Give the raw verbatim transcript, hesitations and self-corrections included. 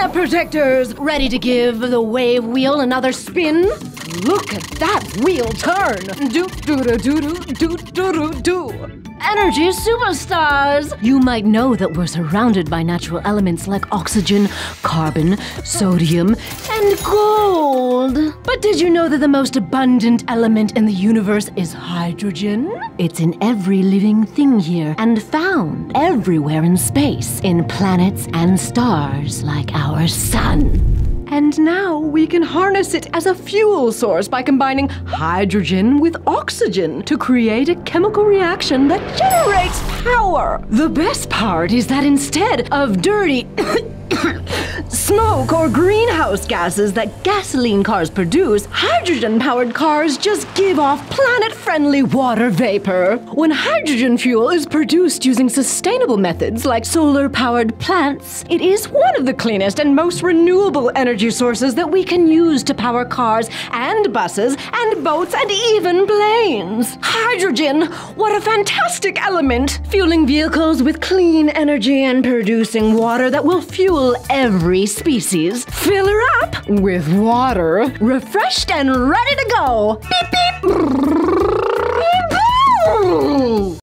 up, protectors? Ready to give the wave wheel another spin? Look at that wheel turn! Do do do do do do do do. Energy superstars! You might know that we're surrounded by natural elements like oxygen, carbon, sodium, and gold. But did you know that the most abundant element in the universe is hydrogen? It's in every living thing here and found everywhere in space, in planets and stars like our sun. And now we can harness it as a fuel source by combining hydrogen with oxygen to create a chemical reaction that generates power. The best part is that instead of dirty smoke or greenhouse gases that gasoline cars produce, hydrogen-powered cars just give off planet-friendly water vapor. When hydrogen fuel is produced using sustainable methods like solar-powered plants, it is one of the cleanest and most renewable energy sources that we can use to power cars and buses and boats and even planes. Hydrogen, what a fantastic element! Fueling vehicles with clean energy and producing water that will fuel every species. Fill her up with water, refreshed and ready to go. Beep, beep.